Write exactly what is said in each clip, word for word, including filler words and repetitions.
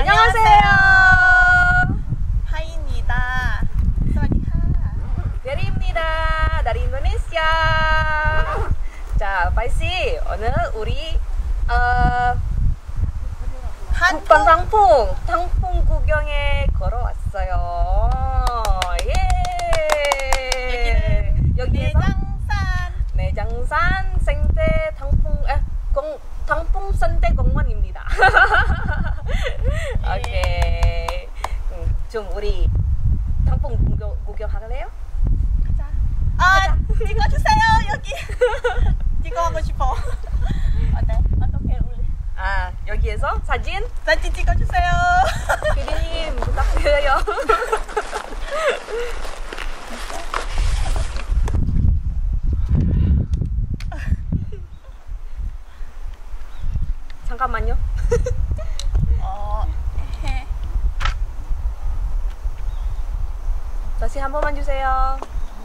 안녕하세요. 하이입니다. 사와디카. 베리입니다. dari Indonesia. 자, 파이씨, 오늘 우리 어, 북방 당풍, 당풍 구경에 걸어왔어요. 예. 여기는 여기에서 내장산. 내장산 생태 당풍, 에, 공, 당풍 생태 공원입니다. 예. 오케이. 음, 좀 우리 당풍 구경, 구경할래요? 가자. 아, 찍어주세요 여기. 찍어하고 싶어. 어때? 어떻게 우리? 아, 여기에서 사진? 사진 찍어주세요. 피디님 부탁드려요. 잠깐만요. 어, 해. 다시 한 번만 주세요.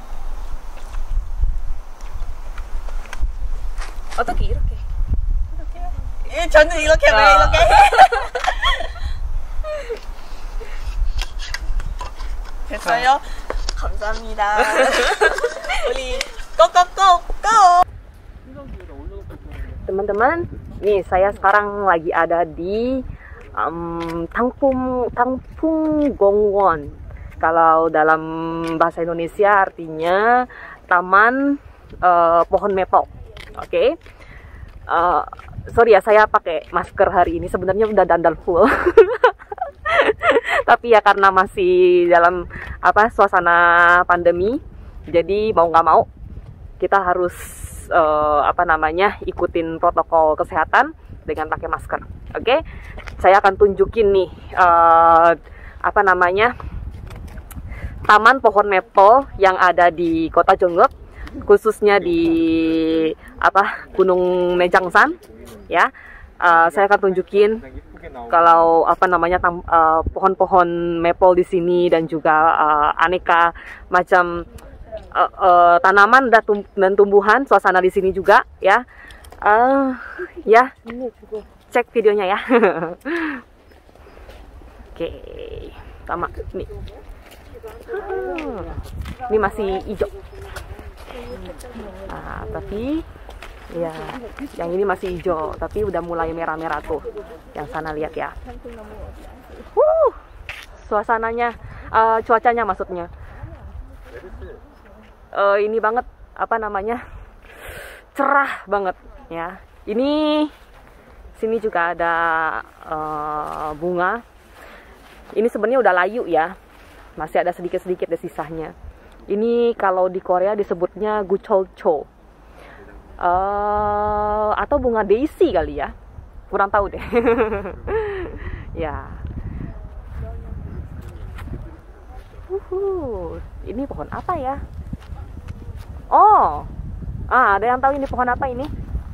어떻게 이렇게? 이렇게요? 예, 저는 이렇게 왜 아. 이렇게? 됐어요? 감사합니다. 우리 고고고 고! Teman-teman, nih saya sekarang lagi ada di um, Tangpung Tangpung Gongwon. Kalau dalam bahasa Indonesia artinya taman uh, pohon maple. Oke, okay? uh, sorry ya saya pakai masker hari ini. Sebenarnya udah dandal full, tapi ya karena masih dalam apa suasana pandemi, jadi mau nggak mau kita harus uh, apa namanya ikutin protokol kesehatan dengan pakai masker. Oke, okay? Saya akan tunjukin nih uh, apa namanya taman pohon maple yang ada di Kota Jeongeuk, khususnya di apa Gunung Ne장산 ya. Uh, saya akan tunjukin kalau apa namanya pohon-pohon uh, maple di sini dan juga uh, aneka macam uh, uh, tanaman dan tumbuhan. Suasana di sini juga ya. Uh, ya, cek videonya ya. Oke, sama nih. Ini masih hijau. Nah, tapi ya, yang ini masih hijau, tapi udah mulai merah-merah tuh. Yang sana lihat ya. Uh, suasananya, uh, cuacanya maksudnya. Uh, ini banget, apa namanya? Cerah banget ya. Ini sini juga ada uh, bunga. Ini sebenarnya udah layu ya. Masih ada sedikit-sedikit deh sisanya. Ini kalau di Korea disebutnya gucholcho. Uh, atau bunga daisy kali ya, kurang tahu deh. Ya, uhuh. Ini pohon apa ya? Oh, ah, ada yang tahu ini pohon apa ini?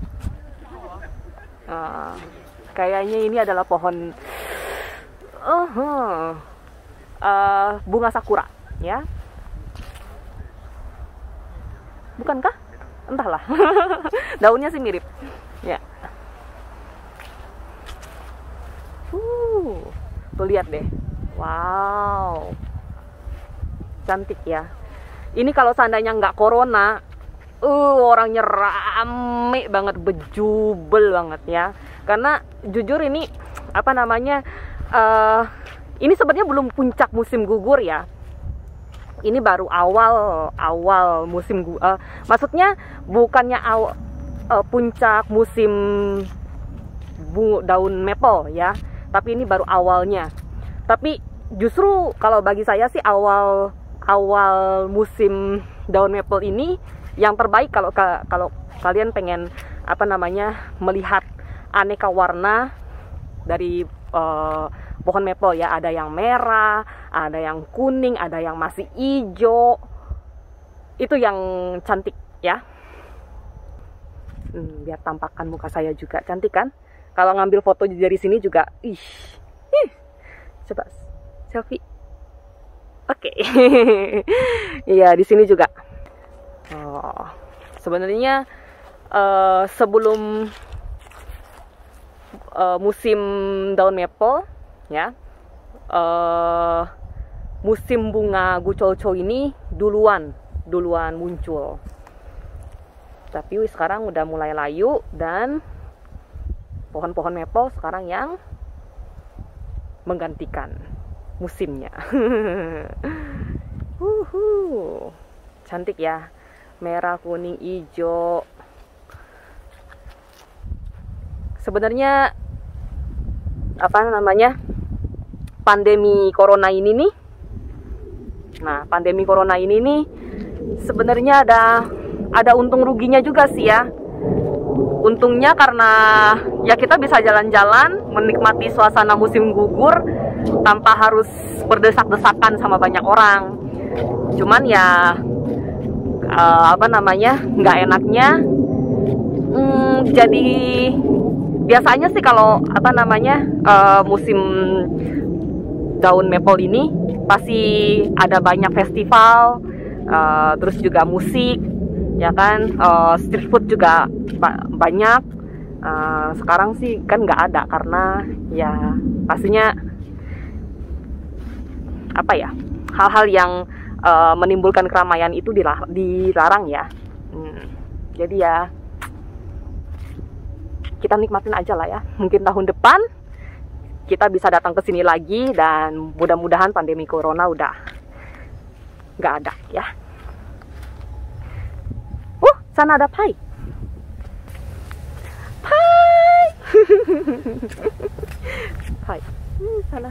Uh, kayaknya ini adalah pohon uh, uh, bunga sakura, ya? Bukankah? Entahlah. Daunnya sih mirip ya. Uh, tuh lihat deh. Wow, cantik ya. Ini kalau seandainya nggak corona, uh orangnya rame banget, bejubel banget ya. Karena jujur ini apa namanya uh, ini sebenarnya belum puncak musim gugur ya. Ini baru awal awal musim uh, maksudnya bukannya awal, uh, puncak musim bu, daun maple ya, tapi ini baru awalnya. Tapi justru kalau bagi saya sih awal awal musim daun maple ini yang terbaik kalau kalau kalian pengen apa namanya melihat aneka warna dari uh, pohon maple ya. Ada yang merah, ada yang kuning, ada yang masih hijau. Itu yang cantik ya. Hmm, biar tampakkan muka saya juga cantik kan. Kalau ngambil foto dari sini juga, ih, ih. Coba selfie. Oke, okay. Iya di sini juga. Oh, sebenarnya uh, sebelum uh, musim daun maple ya. Uh, musim bunga gucolco ini duluan duluan muncul. Tapi sekarang udah mulai layu dan pohon-pohon maple sekarang yang menggantikan musimnya. Uhuh. Cantik ya, merah, kuning, hijau. Sebenarnya apa namanya, pandemi corona ini nih, nah pandemi corona ini nih sebenarnya ada ada untung ruginya juga sih ya. Untungnya karena ya kita bisa jalan-jalan menikmati suasana musim gugur tanpa harus berdesak-desakan sama banyak orang. Cuman ya uh, apa namanya, nggak enaknya hmm, jadi biasanya sih kalau apa namanya uh, musim daun maple ini pasti ada banyak festival, uh, terus juga musik, ya kan, uh, street food juga ba banyak. Uh, sekarang sih kan nggak ada karena ya pastinya apa ya, hal-hal yang uh, menimbulkan keramaian itu dilarang ya. Hmm. Jadi ya kita nikmatin aja lah ya. Mungkin tahun depan kita bisa datang ke sini lagi dan mudah-mudahan pandemi corona udah nggak ada ya. Uh, sana ada pai. Pai. Pai. Hmm, sana.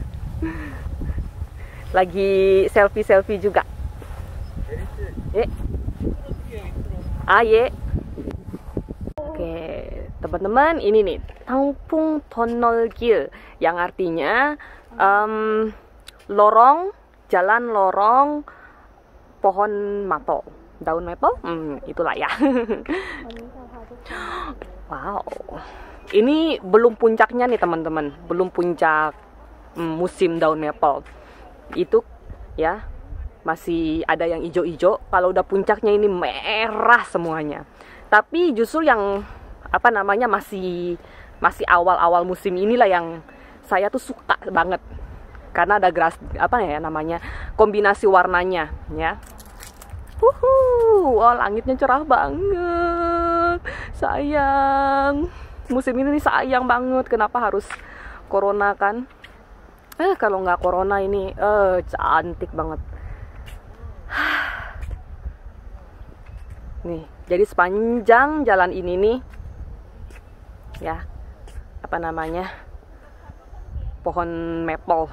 Lagi selfie-selfie juga. Ye. Ah, ye. Oke, teman-teman, ini nih Tangpung Tunnel Gil, yang artinya um, lorong, jalan lorong pohon maple, daun maple, hmm, itulah ya. Wow, ini belum puncaknya nih teman-teman, belum puncak um, musim daun maple. Itu ya masih ada yang hijau-hijau. Kalau udah puncaknya ini merah semuanya. Tapi justru yang apa namanya masih masih awal-awal musim inilah yang saya tuh suka banget, karena ada gras apa ya namanya, kombinasi warnanya ya. Uhuh, oh langitnya cerah banget. Sayang, musim ini sayang banget. Kenapa harus corona kan? Eh kalau nggak corona ini eh cantik banget. Nih, jadi sepanjang jalan ini nih ya, apa namanya, pohon maple.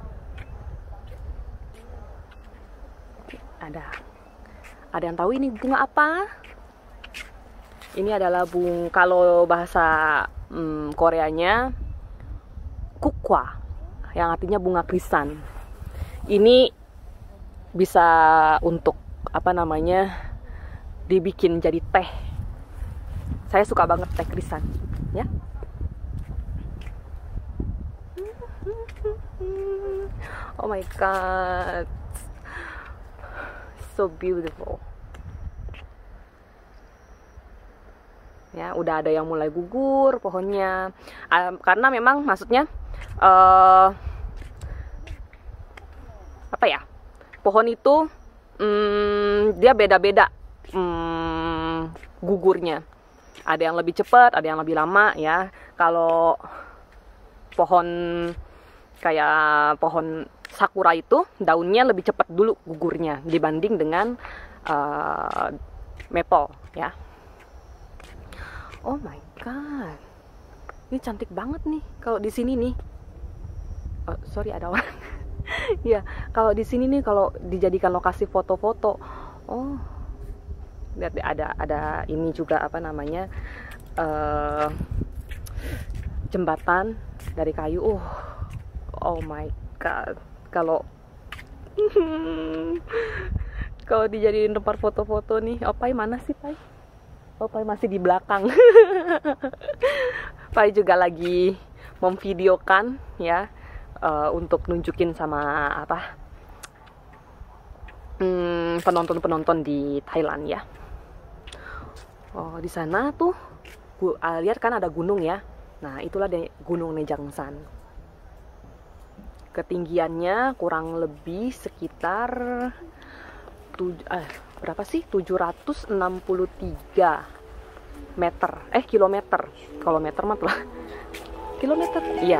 Ada ada yang tahu ini bunga apa? Ini adalah bunga, kalau bahasa hmm, Koreanya kukwa, yang artinya bunga krisan. Ini bisa untuk apa namanya, dibikin jadi teh. Saya suka banget teh krisan ya. Oh my god, so beautiful ya. Udah ada yang mulai gugur pohonnya, um, karena memang maksudnya uh, apa ya, pohon itu um, dia beda-beda um, gugurnya. Ada yang lebih cepat, ada yang lebih lama ya. Kalau pohon kayak pohon sakura itu daunnya lebih cepat dulu gugurnya dibanding dengan uh, maple ya. Oh my god, ini cantik banget nih kalau di sini nih. Oh, sorry ada orang. Ya, kalau di sini nih kalau dijadikan lokasi foto-foto. Oh, lihat deh, ada ada ini juga apa namanya, uh, jembatan dari kayu. Uh, oh my god, kalau kalau dijadiin tempat foto-foto nih. Opai mana sih Pai? Opai masih di belakang. Pai juga lagi memvideokan ya, uh, untuk nunjukin sama apa hmm, penonton-penonton di Thailand ya. Oh, di sana tuh uh, lihat kan ada gunung ya. Nah, itulah deh Gunung Nejangsan. Ketinggiannya kurang lebih sekitar tuj eh, berapa sih? tujuh ratus enam puluh tiga meter. Eh, kilometer. Kalau meter mah lah. Kilometer. Iya.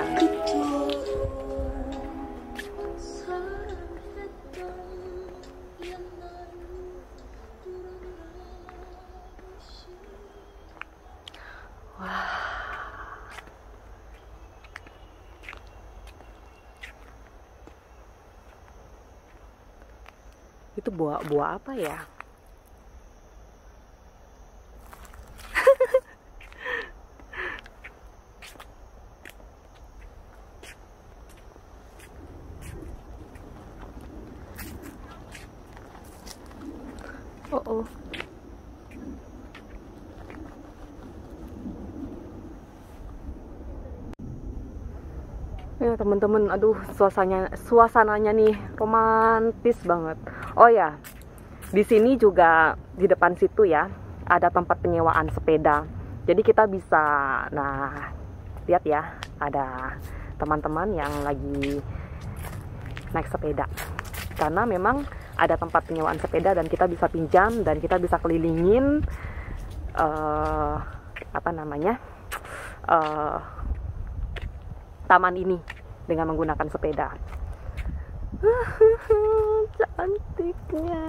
Itu buah buah apa ya? Oh, oh. Ya teman-teman, aduh suasananya suasananya nih romantis banget. Oh ya, di sini juga di depan situ ya ada tempat penyewaan sepeda. Jadi kita bisa, nah lihat ya, ada teman-teman yang lagi naik sepeda. Karena memang ada tempat penyewaan sepeda dan kita bisa pinjam dan kita bisa kelilingin uh, apa namanya uh, taman ini dengan menggunakan sepeda. Cantiknya.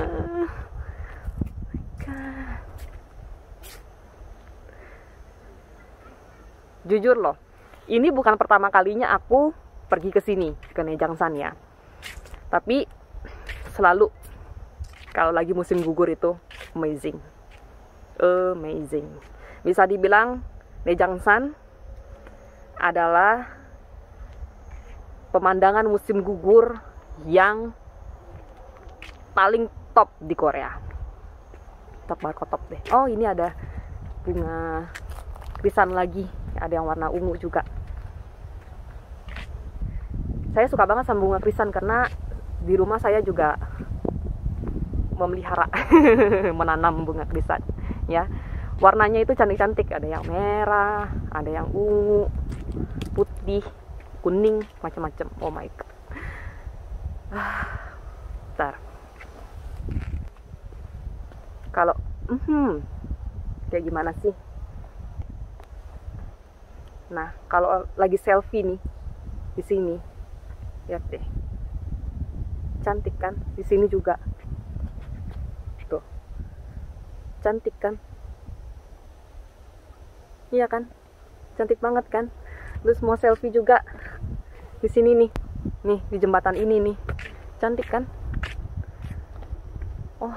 Jujur loh, ini bukan pertama kalinya aku pergi ke sini, ke Nejangsan ya. Tapi selalu kalau lagi musim gugur itu amazing. Amazing. Bisa dibilang Nejangsan adalah pemandangan musim gugur yang paling top di Korea. Top banget, top deh. Oh, ini ada bunga krisan lagi, ada yang warna ungu juga. Saya suka banget sama bunga krisan karena di rumah saya juga memelihara menanam bunga krisan ya. Warnanya itu cantik-cantik, ada yang merah, ada yang ungu, putih, kuning, macam-macam. Oh my god. Ah, bentar. Kalau hmm, kayak gimana sih? Nah, kalau lagi selfie nih di sini, lihat deh. Cantik kan? Di sini juga. Tuh. Cantik kan? Iya kan? Cantik banget kan? Terus mau selfie juga di sini nih. Nih, di jembatan ini nih. Cantik kan? Oh.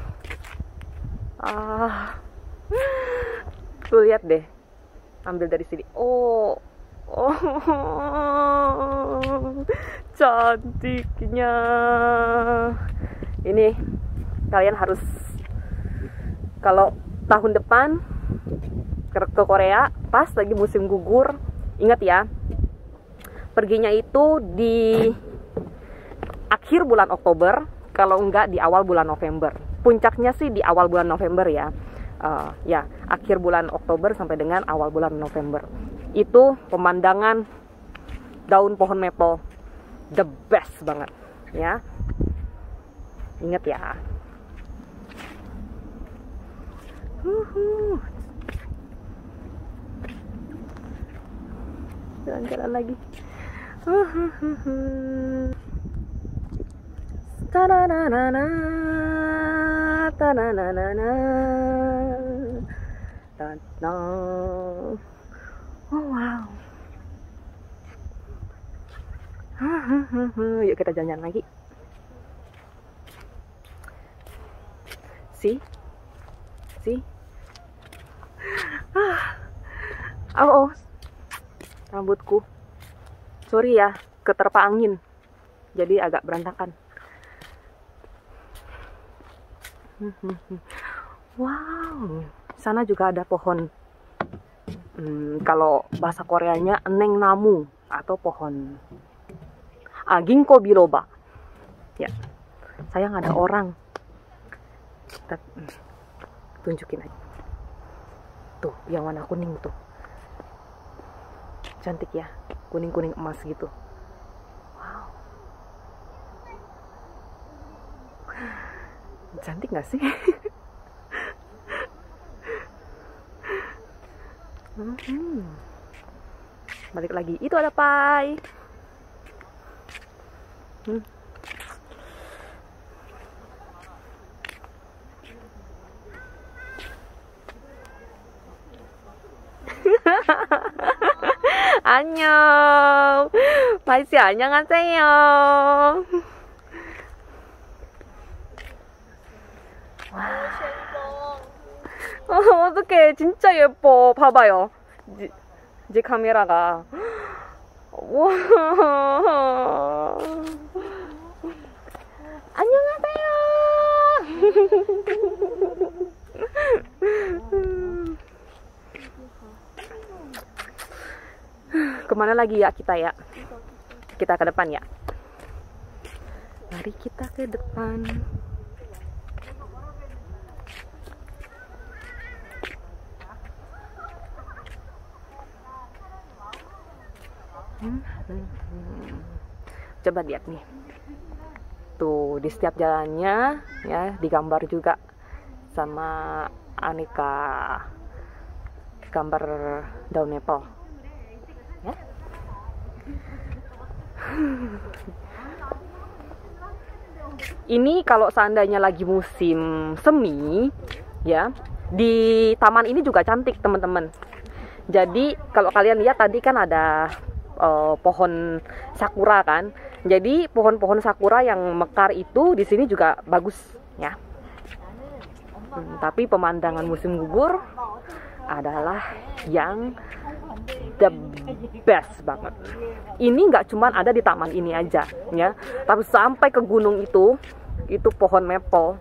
Ah. Tuh lihat deh. Ambil dari sini. Oh. Oh. Cantiknya. Ini kalian harus, kalau tahun depan ke, ke Korea pas lagi musim gugur, ingat ya, perginya itu di akhir bulan Oktober, kalau enggak di awal bulan November. Puncaknya sih di awal bulan November ya. Uh, ya, akhir bulan Oktober sampai dengan awal bulan November. Itu pemandangan daun pohon maple the best banget ya. Ingat ya. Uhuh. Jalan-jalan lagi. Uhuh. Ta-da-da-da-da. Ta-da-da-da-da. Ta-da. Oh wow. Yuk kita jalan-jalan lagi. Si, si. Oh, oh, rambutku. Sorry ya, keterpa angin. Jadi agak berantakan. Wow, sana juga ada pohon. Hmm, kalau bahasa Koreanya eneng namu atau pohon ah, ginkgo biloba. Ya, sayang ada orang. Kita tunjukin aja. Tuh, yang warna kuning tuh. Cantik ya, kuning-kuning emas gitu. Cantik nggak sih? Hmm. Balik lagi, itu ada pai. Hmm. 안녕. 마이씨 안녕하세요. 어, 어떡해. 진짜 예뻐. 봐봐요. 이제, 이제 카메라가. 와. 안녕하세요. Kemana lagi ya kita ya? Kita ke depan ya. Mari kita ke depan. Hmm, hmm, hmm. Coba lihat nih. Tuh di setiap jalannya ya digambar juga sama aneka gambar daun maple. Ya. Ini kalau seandainya lagi musim semi ya, di taman ini juga cantik teman-teman. Jadi kalau kalian lihat tadi kan ada uh, pohon sakura kan. Jadi pohon-pohon sakura yang mekar itu di sini juga bagus ya. Hmm, tapi pemandangan musim gugur adalah yang the best banget. Ini nggak cuman ada di taman ini aja ya, tapi sampai ke gunung itu, itu pohon maple.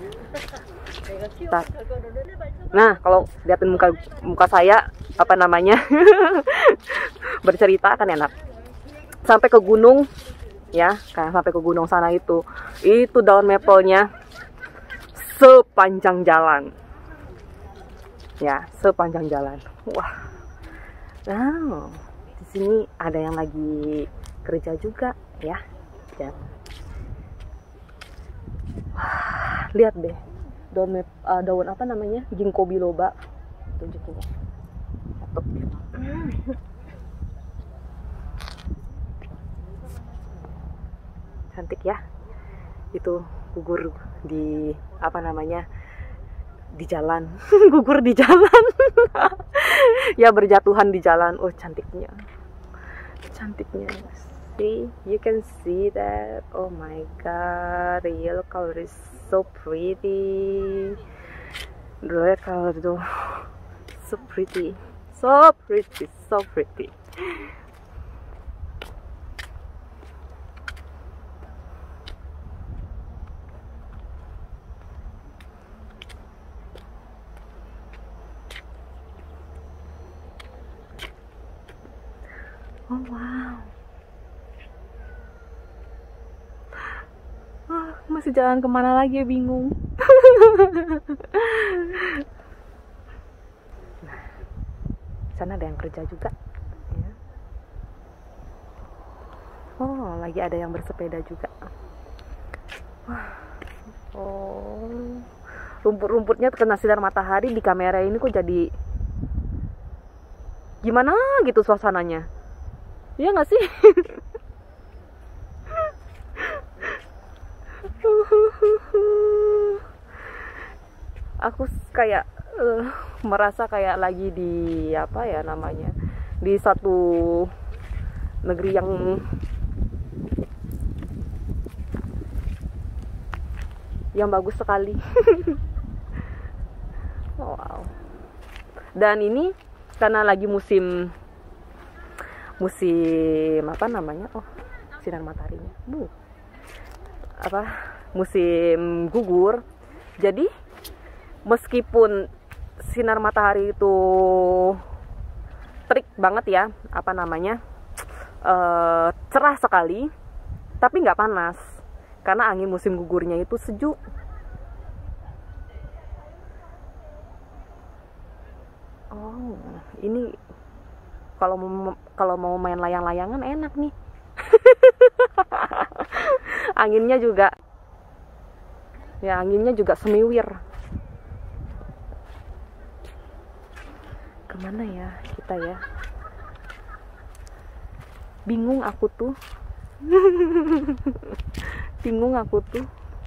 Nah, kalau liatin muka muka saya apa namanya bercerita kan enak. Sampai ke gunung ya, kan sampai ke gunung sana itu, itu daun maple-nya sepanjang jalan. Ya, sepanjang jalan. Wah. Wow, di sini ada yang lagi kerja juga ya. Ya. Wah, lihat deh. Daun uh, daun apa namanya? Ginkgo biloba. Tunjukin ya. Satu. Cantik ya. Itu gugur di apa namanya? Di jalan. Gugur di jalan. Ya berjatuhan di jalan. Oh cantiknya, cantiknya. See, you can see that. Oh my god, the yellow color is so pretty. The red color though, so pretty, so pretty, so pretty. Oh wow. Ah, masih jalan kemana lagi ya, bingung. Nah, sana ada yang kerja juga ya. Oh, lagi ada yang bersepeda juga. Oh, rumput-rumputnya kena sinar matahari di kamera ini kok jadi gimana gitu suasananya. Iya nggak sih? Aku kayak uh, merasa kayak lagi di apa ya namanya, di satu negeri yang yang bagus sekali. Oh, wow. Dan ini karena lagi musim musim apa namanya, oh sinar mataharinya, bu, apa musim gugur. Jadi meskipun sinar matahari itu terik banget ya, apa namanya, uh, cerah sekali, tapi nggak panas karena angin musim gugurnya itu sejuk. Oh, ini kalau mau kalau mau main layang-layangan enak nih. Anginnya juga Ya, anginnya juga semiwir. Kemana ya kita ya? Bingung aku tuh. Bingung aku tuh.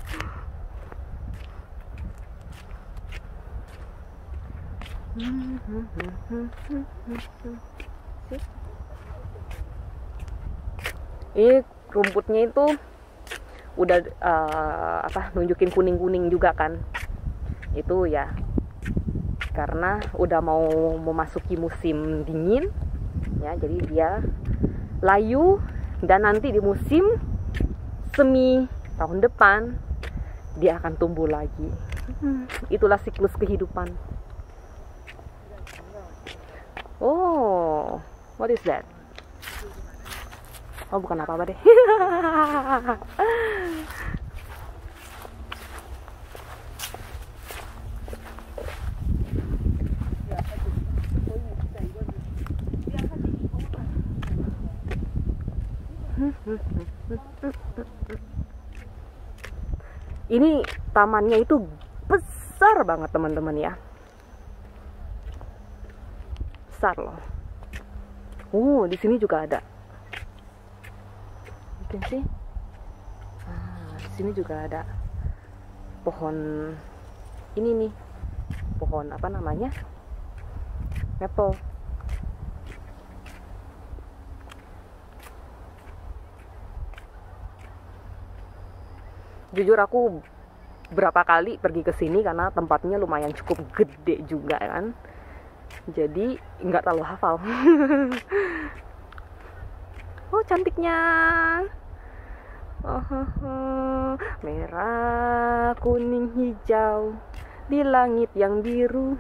Ini rumputnya itu udah uh, apa nunjukin kuning-kuning juga kan. Itu ya karena udah mau memasuki musim dingin ya, jadi dia layu dan nanti di musim semi tahun depan dia akan tumbuh lagi. Hmm, itulah siklus kehidupan. Oh, what is that? Oh, bukan apa-apa deh. Ini tamannya itu besar banget teman-teman ya. Besar loh. Oh, di sini juga ada. Mungkin sih. Ah, di sini juga ada pohon ini nih. Pohon apa namanya? Maple. Jujur aku berapa kali pergi ke sini karena tempatnya lumayan cukup gede juga kan. Jadi nggak terlalu hafal. Oh, cantiknya. Oh, oh, oh. Merah, kuning, hijau di langit yang biru.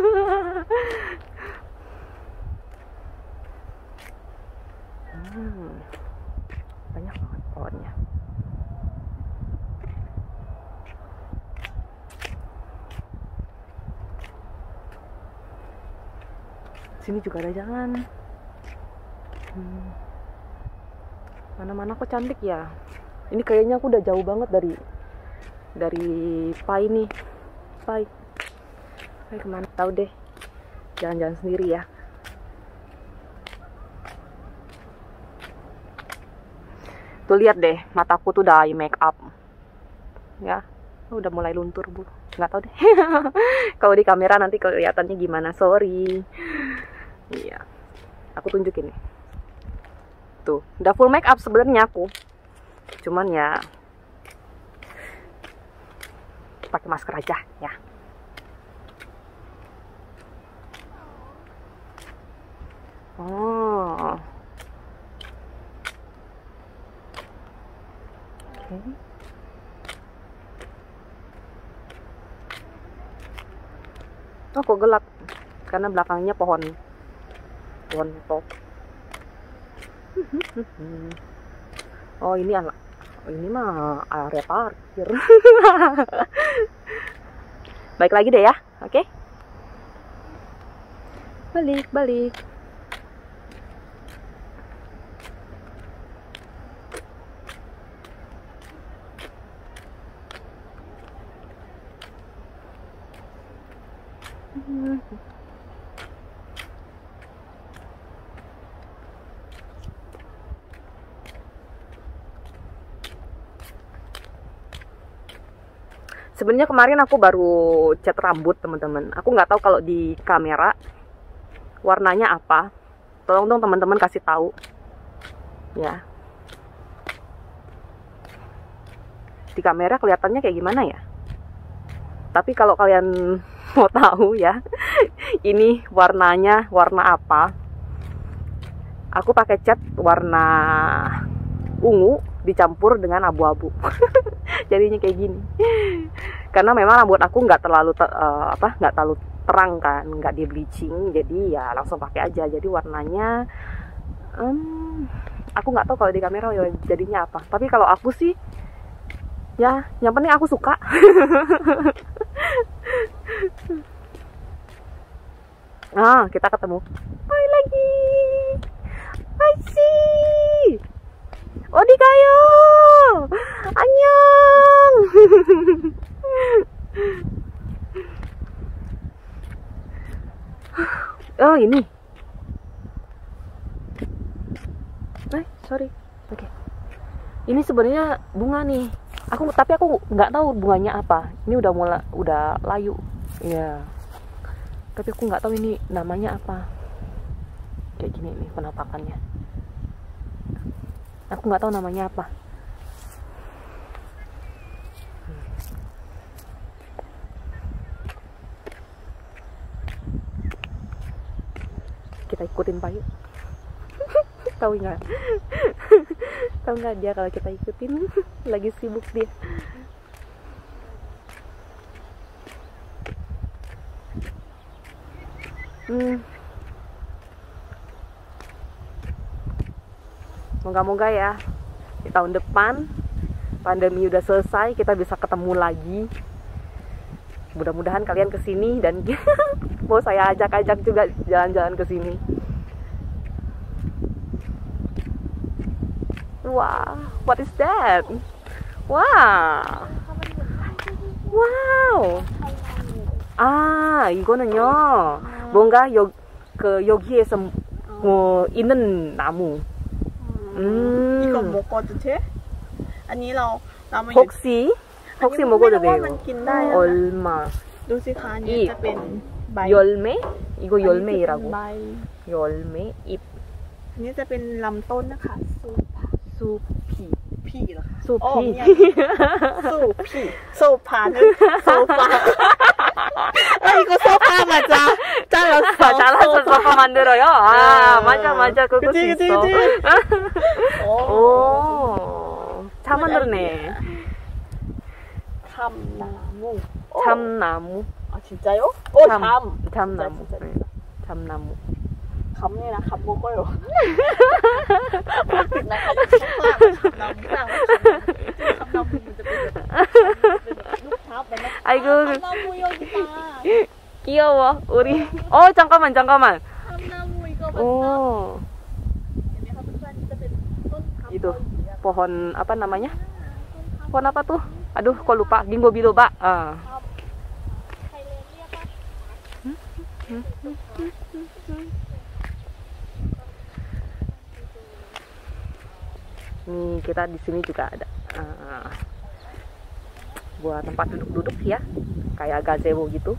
hmm, banyak banget pohonnya. Sini juga ada jalan. Hmm. Mana-mana kok cantik ya. Ini kayaknya aku udah jauh banget dari dari Pai nih. Pai. Pai kemana? Tahu deh. Jalan-jalan sendiri ya. Tuh lihat deh, mataku tuh udah eye make up. Ya, udah mulai luntur bu. Nggak tahu deh. Kalau di kamera nanti kelihatannya gimana? Sorry. Iya, aku tunjukin nih. Tuh, udah full make up sebenarnya aku. Cuman ya pakai masker aja ya. Oh. Oke. Okay. Oh, kok gelap? Karena belakangnya pohon. Pohon top. Oh, ini anak. Oh, ini mah area parkir. Baik lagi deh ya, oke? Okay? Balik, balik. Sebenarnya kemarin aku baru cat rambut teman-teman. Aku nggak tahu kalau di kamera warnanya apa. Tolong dong teman-teman kasih tahu. Ya. Di kamera kelihatannya kayak gimana ya? Tapi kalau kalian mau tahu ya, ini warnanya warna apa? Aku pakai cat warna ungu dicampur dengan abu-abu. Jadinya kayak gini. Karena memang rambut aku nggak terlalu ter, uh, apa nggak terlalu terang kan, nggak di bleaching, jadi ya langsung pakai aja. Jadi warnanya um, aku nggak tahu kalau di kamera ya jadinya apa. Tapi kalau aku sih ya yang penting aku suka. Ah, kita ketemu. Bye lagi. Bye sih. 어디 가요? 안녕. Oh ini. Eh sorry. Oke. Okay. Ini sebenarnya bunga nih. Aku tapi aku nggak tahu bunganya apa. Ini udah mulai udah layu. Ya. Tapi aku nggak tahu ini namanya apa. Kayak gini nih penampakannya. Aku nggak tahu namanya apa. Kita ikutin Pak yuk. Tahu nggak? Tahu nggak dia kalau kita ikutin lagi sibuk dia. Hmm. Moga-moga ya di tahun depan pandemi udah selesai kita bisa ketemu lagi. Mudah-mudahan kalian kesini dan mau saya ajak-ajak juga jalan-jalan kesini. Wah, what is that? Wow, wow. 아, 이거는요. 뭔가 여, 그 여기에서 뭐 있는 나무. 음. 이거 먹어도 돼? 아니, เราเรามา 혹시 혹시 먹어도 돼요? มันกินได้ 얼마? ดูสิคะอันนี้จะเป็นใบ 열매? 이거 อันนี้จะเป็น 열매이라고. ใบ 열매 잎. อันนี้จะเป็นลำต้นนะคะสูบ 수피. พี่เหรอคะ 수피. อ๋อเนี่ยสูบพี่โซฟานึกโซฟาเอ้ยก็โซฟา맞아 잘랐어. 잘라서 소파 만들어요. 아, 맞아, 맞아. 그거 그치, 그치, 있어. 그치. 오, 오, 잘 만들었네. 참나무. 참나무. 아 진짜요? 오 참, 잠. 참나무. 진짜, 네, 진짜. 참나무. 감이나 감 먹어요. 나 가지고 참나무랑 참나무 아이고, 참나무 여기다. 귀여워. 우리. 어, 잠깐만, 잠깐만. 참나무 이거 맞나? 오, Ini kebetulan kitaเป็นต้นคำ itu pohon apa namanya? Pohon apa tuh? Aduh, kok lupa. Ginkgo biloba. Ah. ไทยเลนเรียกว่า Nih kita di sini juga ada uh, buat tempat duduk-duduk ya, kayak gazebo gitu.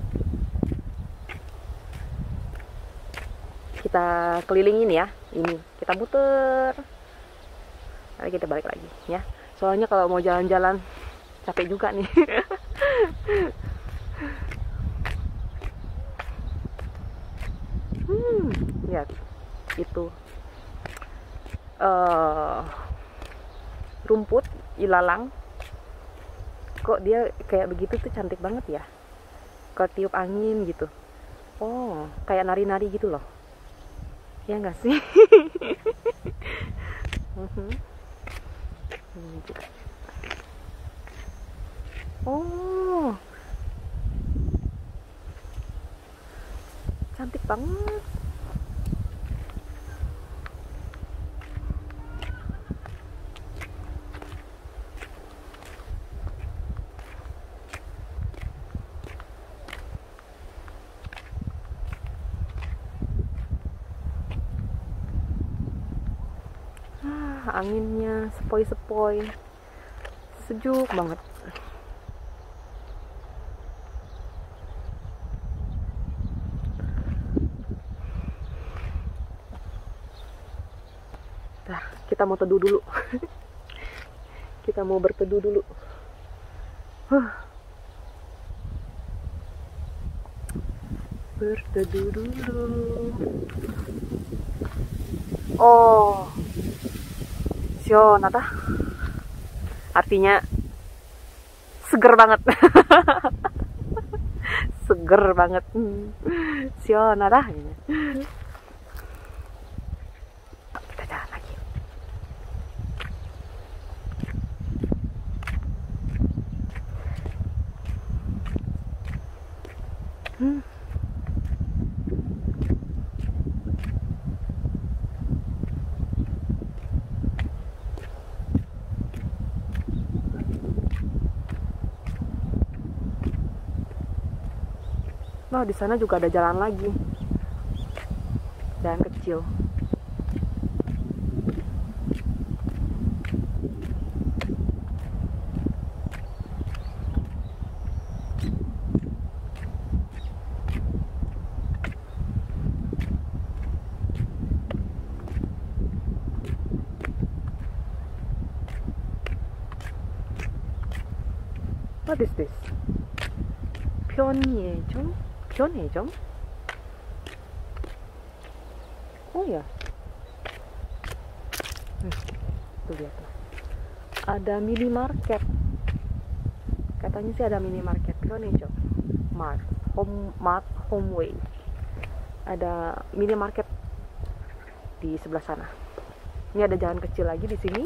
Kita kelilingin ya, ini kita muter. Nanti kita balik lagi ya. Soalnya kalau mau jalan-jalan capek juga nih. hmm, lihat itu. Uh, rumput ilalang, kok dia kayak begitu tuh cantik banget ya, kok tiup angin gitu. Oh, kayak nari-nari gitu loh, ya nggak sih? Ini juga. Oh, cantik banget. Anginnya sepoi-sepoi, sejuk banget. Nah, kita mau teduh dulu. Kita mau berteduh dulu. Huh. Berteduh dulu. Oh, 시원하다. Artinya seger banget. Seger banget. 시원하다. Kita jalan lagi. Hmm. Nah, di sana juga ada jalan lagi. Jalan kecil. What is this? 편의점? 편의점? Oh ya. Hmm, tuh lihat tuh. Ada minimarket. Katanya sih ada minimarket. 편의점. Mart. Home Mart Homeway. Ada minimarket di sebelah sana. Ini ada jalan kecil lagi di sini.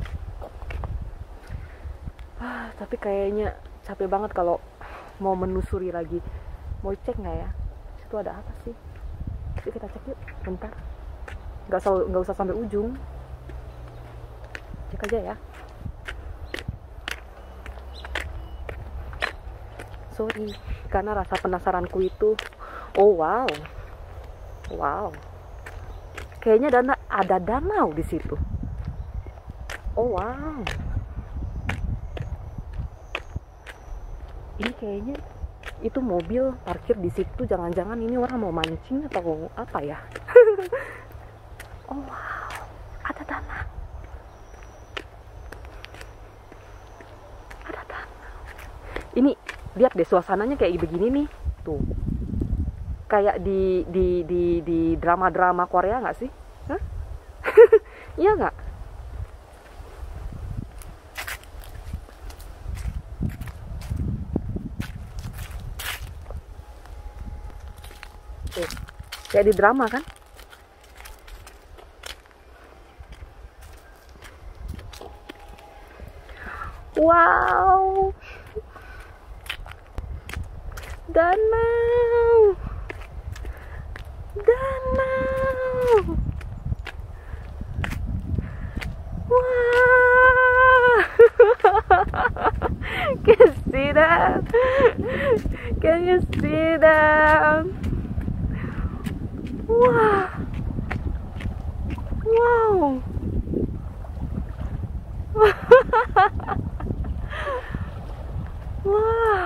Ah, tapi kayaknya capek banget kalau mau menelusuri lagi. Mau cek nggak ya? Situ ada apa sih? Yuk kita cek yuk, bentar. Nggak usah, nggak usah sampai ujung. Cek aja ya. Sorry, karena rasa penasaranku itu, oh wow, wow. Kayaknya dana, ada danau di situ. Oh wow. Ini kayaknya itu mobil parkir di situ. Jangan-jangan ini orang mau mancing atau apa ya? Oh wow, ada danau. Ada danau. Ini lihat deh suasananya kayak begini nih. Tuh. Kayak di di di di drama-drama Korea nggak sih? Hah? Iya nggak? Tuh, kayak di drama kan? Wow, danau, danau, wah, can you see that? Can you see that? Wah, wow, wah,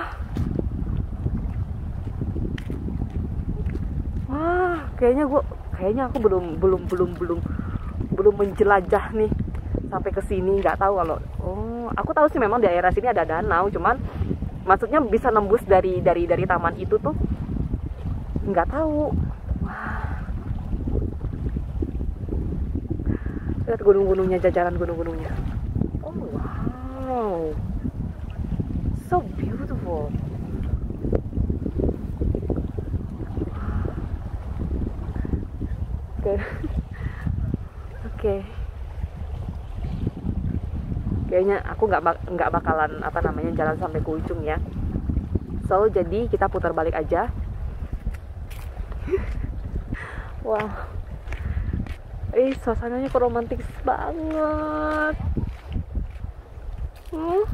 wah, kayaknya gua, kayaknya aku belum, belum, belum, belum, belum menjelajah nih sampai ke sini. Nggak tahu kalau, oh, aku tahu sih memang di daerah sini ada danau, cuman maksudnya bisa nembus dari dari dari taman itu tuh, nggak tahu. Lihat gunung-gunungnya, jajaran gunung-gunungnya. Oh wow, so beautiful. Oke, okay. Oke, okay. Kayaknya aku nggak bak nggak bakalan apa namanya jalan sampai ke ujung ya. So jadi kita putar balik aja. Wow. Eh, suasananya kok romantis banget. Hmm?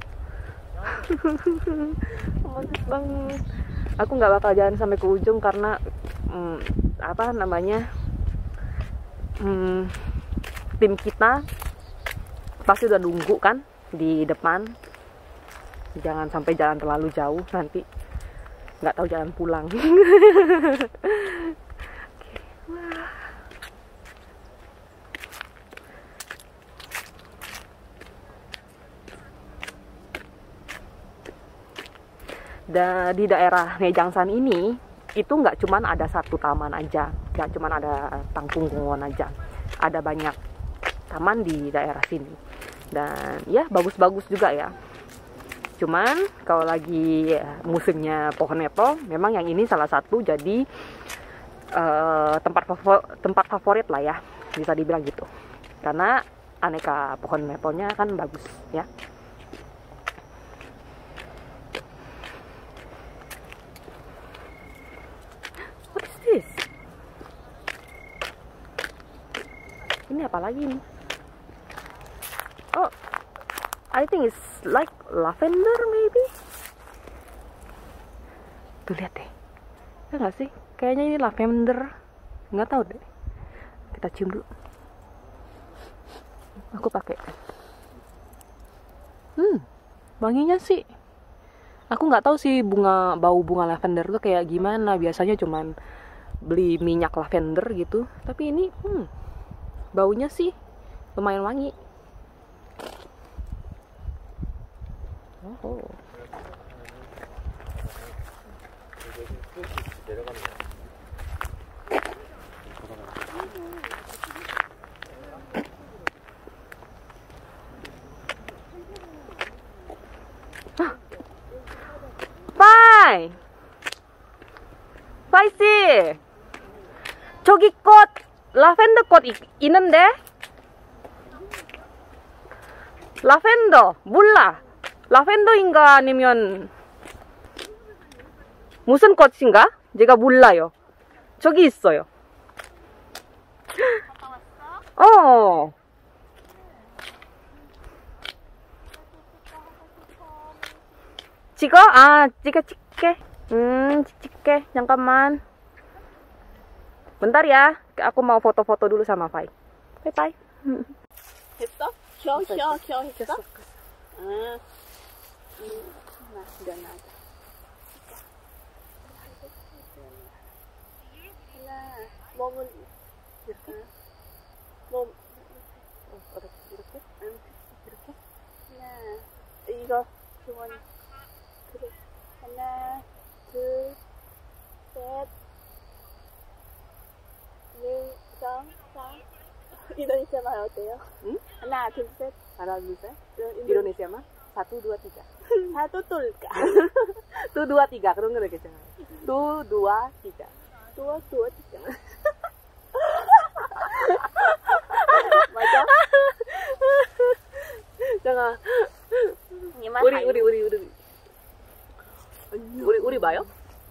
Romantis banget. Aku nggak bakal jalan sampai ke ujung karena hmm, apa namanya hmm, tim kita pasti udah nunggu kan di depan. Jangan sampai jalan terlalu jauh, nanti nggak tahu jalan pulang. Da, di daerah Nejangsan ini itu nggak cuman ada satu taman aja, nggak cuman ada Tangpungungon aja, ada banyak taman di daerah sini dan ya bagus-bagus juga ya. Cuman kalau lagi ya, musimnya pohon maple, memang yang ini salah satu jadi uh, tempat favor, tempat favorit lah ya, bisa dibilang gitu, karena aneka pohon maple-nya kan bagus ya. Ini apa lagi nih? Oh, I think it's like lavender maybe. Tuh lihat deh, Ya nggak sih? Kayaknya ini lavender. Nggak tahu deh. Kita cium dulu. Aku pakai. Hmm, wanginya sih. Aku nggak tahu sih bunga bau bunga lavender tuh kayak gimana. Biasanya cuman beli minyak lavender gitu. Tapi ini, hmm, baunya sih lumayan wangi. Oh. 파이! 파이씨! 저기 꽃, 라벤더 꽃 이, 있는데? 라벤더, 몰라. 라벤더인가 아니면 무슨 꽃인가? 제가 몰라요. 저기 있어요. 어. 찍어? 아, 찍어 찍게. 음, 찍게. 잠깐만. Bentar ya. Aku mau foto-foto dulu sama Pai. Bye bye. 됐어? 켜, 켜, 켜 했어? 아, 나 이거 나자. 하나, 몸은 이렇게, 몸 이렇게, 이렇게, 이렇게. 하나, 이거 주머니. 그래. 하나, 둘, 셋, 넷, 섯, 사. Indonesia mah 어때요? 응? 하나, 둘, 셋. Haram bisa? Indonesia. Indonesia mah? Satu, dua, tiga. satu tulka. Tuh, dua, tiga. Keren nggak gitu? Tuh, dua, tiga. dua, dua, tiga. 맞아? Jangan. Gimana? Uri, uri, uri, uri. Uri, uri 봐요?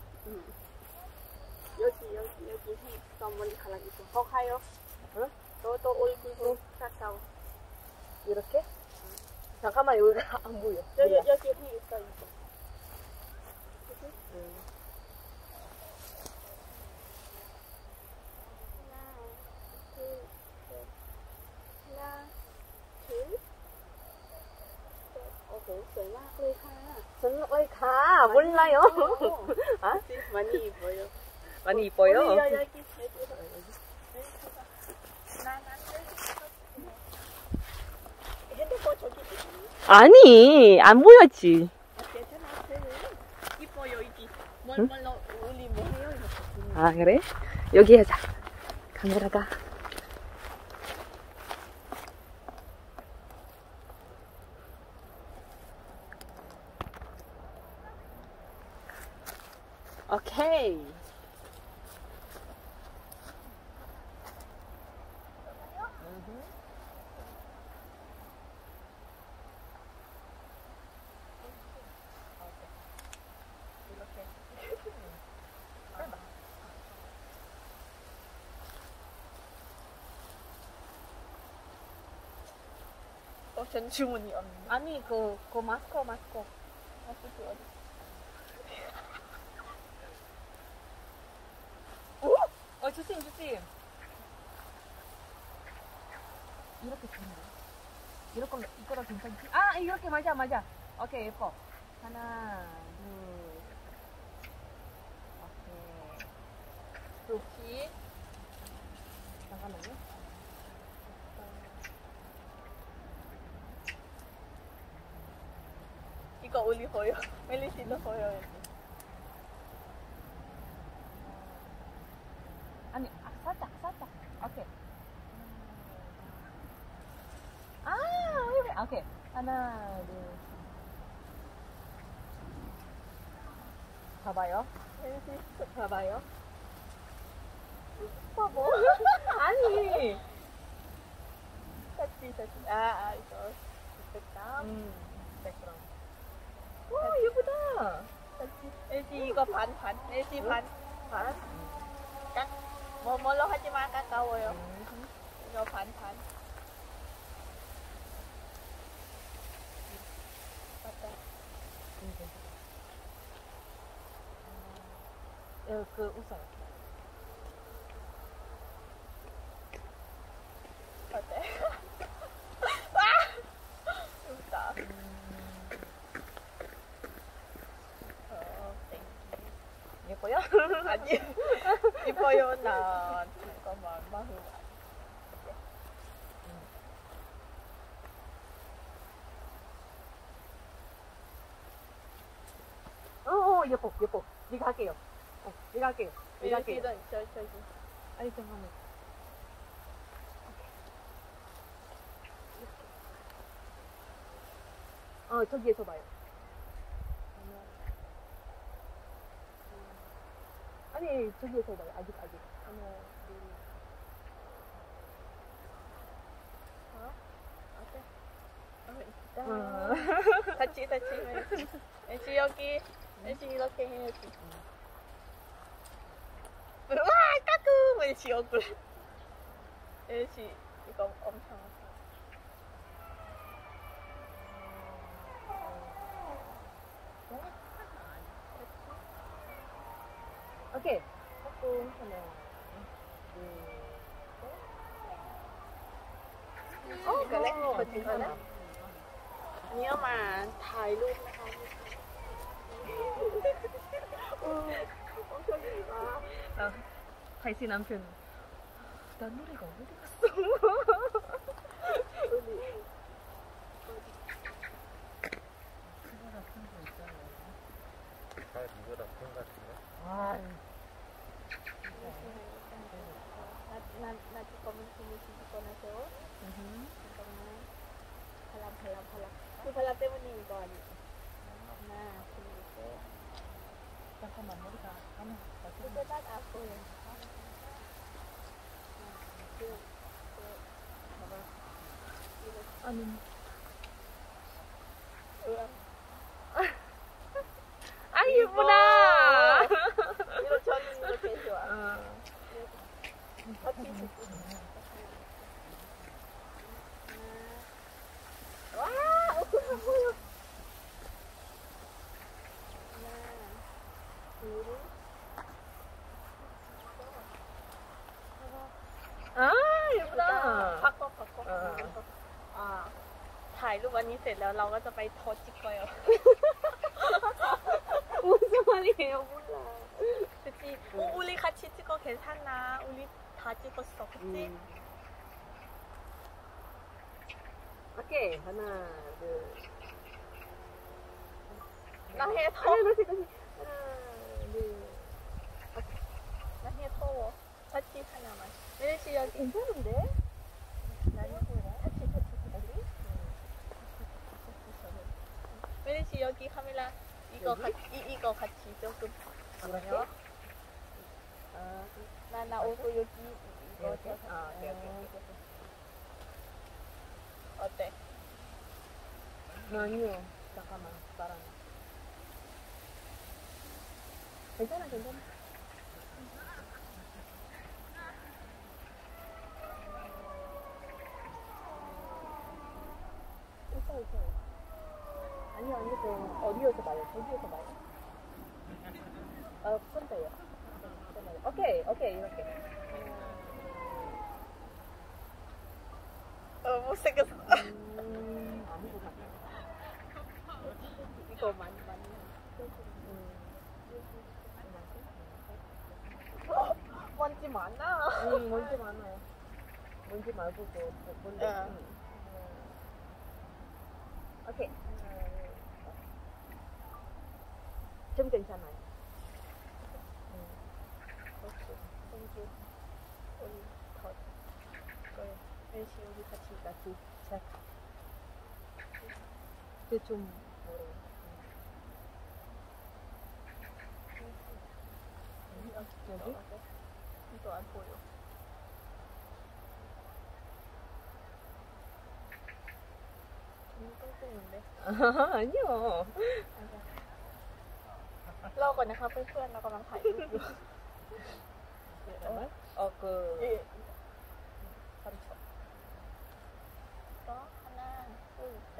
여기, 여기, 여기 해. 어머니 가랑 있어. 더 가요. 응? 너도 얼굴도 가까워. 이렇게? 잠깐만, 여기 안 보여. 여기, 여기 해 있어, 이거. 응. 하나, 둘, 셋. 어, 너무 sweet mắcเลยค่ะ. 저는 어이 가 몰라요. 아? 많이 입어요. 많이 이뻐요. 우리 여기, 여기. 핸드폰 저기 아니, 안 보였지. 괜찮아. 이뻐요, 이기. 멀멀로 우리 뭐 해요? 이렇게. 아, 그래? 여기 하자. 카메라가. 오케이. 어, 전 주문이 없네. 아니, 그, 그 마스크, 마스크. 마스크 어디? 어, 주심, 주심. 이렇게 좋네. 이렇게, 이거랑 괜찮지? 아, 이렇게 맞아, 맞아. 오케이, 예뻐. 하나, 둘. 오케이. 좋지. 잠깐만요. 이거 올리 보여. 멜리시도 보여. 아니, 아, 살짝, 살짝. 오케이. 아, 오케이. 오케이. 하나, 둘. 봐봐요. 멜리시 봐봐요. 봐봐. 아니. 사치, 사치. 아, 아, 이거. 됐다. 음, 백그람. 와, 예쁘다. 사치. 엘지 이거 반, 반. 엘지 반. 반. 깍. 뭐, 뭘로 하지만 가까워요. 이거 반, 반. 맞다. 어, 그 웃어요. 어때? 와! 웃다. 어, 땡. 예뻐요? 아니, 이뻐요, 나. 잠깐만, 마음. 어, 어, 예뻐, 예뻐. 네가 할게요. 어, 네가 할게요. 네가 여기, 할게요. 저, 저기. 아니, 잠깐만. 어, 저기에서 봐요. 아니, 저기에서 봐요. 아직, 아직. 하나, 둘. 어? 어때? 어, 있다. 어. 같이, 같이 해야지. 애쉬 여기. 애쉬 이렇게 해야지. 와, 까꿍! 애쉬 얼굴. 애쉬, 이거 엄청 아파. 오케이. 까꿍 하나, 둘, 어, 그래? 어, 그거 괜찮아? 아니요, 만.ถ่ายรูปนะคะ 엄청 길다. 나 다이씨 남편. 나 노래가 어디 갔어? 잘 이거다 큰 같은데? 아, 나, 나, 나 잠깐만 숨을 쉬고 나서 잠깐만 바람 바람 바람 그 바람 때문에 이거 아니지 하나 둘셋 잠깐만 머리가 안 그게 딱 아파요 아니. 으아 아, 예쁘다. 이거 저는 이렇게 좋아 어. 같이 찍고 와 엄청 보여 하나 둘 아, 예쁘다. 바꿔 바꿔 어. 아 ถ่ายรูปวันนี้เสร็จแล้วเราก็จะไปโทสจิกกอย 무슨 말이에요, 몰라. 그치? 오, 우리 같이 찍어 괜찮아. 우리 다 찍었어, 그치? 음. 오케이, 하나, 둘. 나 해, 더. 아니, 다시, 다시. 하나, 둘. 나 해, 더워. 같이 하나만. 메르시 여기. 괜찮은데? 나는 같이, 같이, 같이. 메르시 여기 카메라. 이거 여기? 같이, 이, 이거 같이 조금. 뭐라고요? 아, 나, 나 오고 여기 이거 이렇게? 져서. 아, 오케이, 오케이, 어때? 아니요. 잠깐만, 나랑. 괜찮아, 괜찮아. 웃어, 웃어. 아니요, 아니요. 저 어디에서 봐요? 저기에서 봐요. 어, 손 빼요. 손 빼요. 오케이, 오케이, 이렇게. 어, 못생겼어. 음, 아무거나. 이거 많이, 많이. 어, 먼지 많아. 음, 먼지 많아요. 먼지 말고, 뭐, 뭔데? 응. 음. 오케이. 좀 괜찮아요. 오케이. 땡큐. 우리 더. 그래. 멜시 우리 같이 같이 자. 근데 좀 뭐래요? 여기? 이거 안 보여. 좀 뚱뚱한데. 아니요. รอก่อนนะคะเพื่อนๆเรากำลังถ่ายรูปอยู่ 잠깐만. 어, 그. 예. 삼 초. 또 하나, 둘, 셋.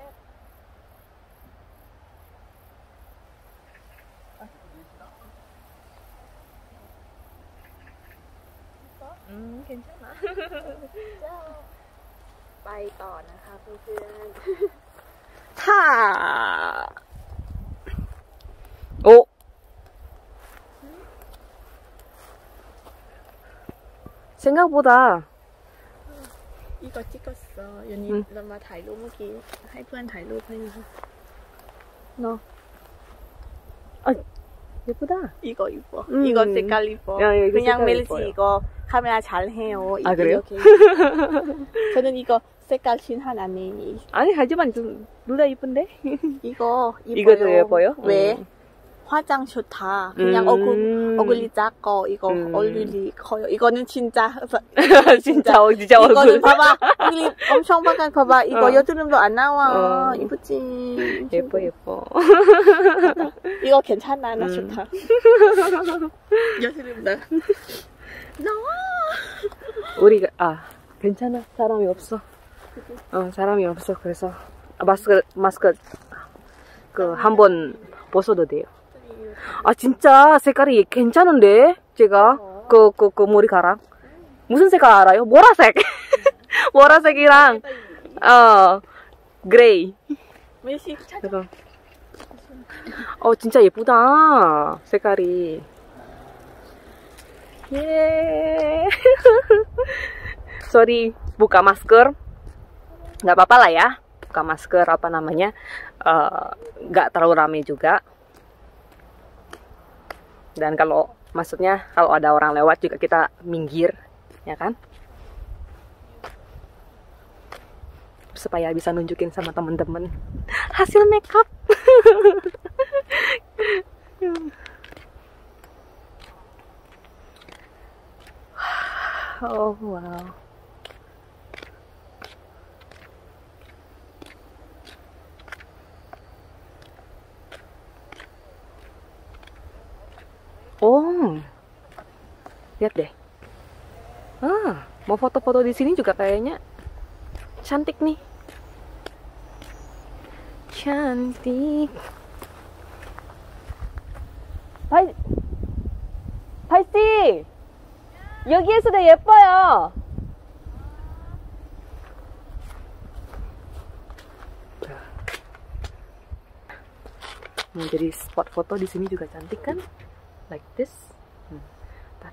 อืมเคนชั่นนะเจ้าไปต่อนะคะเพื่อนท่าโอ้ 생각보다 ๆอีกอจิกอสเดี๋ยวนี้เรามาถ่ายรูปเมื่อกี้ให้เพื่อนถ่ายรูปให้นะคะ 너 아, 예쁘다. 이거 이뻐. 음. 이거 색깔 이뻐. 야, 이거 그냥 색깔 멜시 이뻐요. 이거 카메라 잘 해요. 아, 그래요? 이렇게. 저는 이거 색깔 진한 안에 아니, 하지만 좀 둘 다 이쁜데? 이거 이뻐요. 이거 더 예뻐요? 왜? 음. 화장 좋다. 그냥 음. 얼굴 얼굴이 작고 이거 음. 얼굴이 커요. 이거는 진짜 진짜, 어, 진짜 얼굴. 이거는 봐봐. 얼굴이 엄청 빨간 봐봐. 이거 어. 여드름도 안 나와. 어. 이쁘지. 예뻐, 예뻐. 이거 괜찮아. 나 음. 좋다. 여드름 나. 나와. 우리가, 아, 괜찮아. 사람이 없어. 어, 사람이 없어. 그래서, 아, 마스크, 마스크, 그, 한 번 벗어도 돼요. 아, 진짜 색깔이 괜찮은데? 제가, 그, 그, 그 머리카락. 무슨 색깔 알아요? 보라색. 보라색이랑, 어, 그레이. 멜시 찾아. 그래서, 어, 진짜 예쁘다. 색깔이. 예. Sorry, buka masker. Nggak apa-apa lah ya. Buka masker, apa namanya. Uh, nggak terlalu rame juga. Dan kalau, maksudnya, kalau ada orang lewat juga kita minggir. Ya kan? Supaya bisa nunjukin sama temen-temen hasil makeup. Oh wow. Oh, lihat deh. Ah, mau foto-foto di sini juga kayaknya cantik nih. Cantik. 발, 발씨! 여기에서도 예뻐요. Jadi spot foto di sini juga cantik kan? Like this. Hmm. Bentar.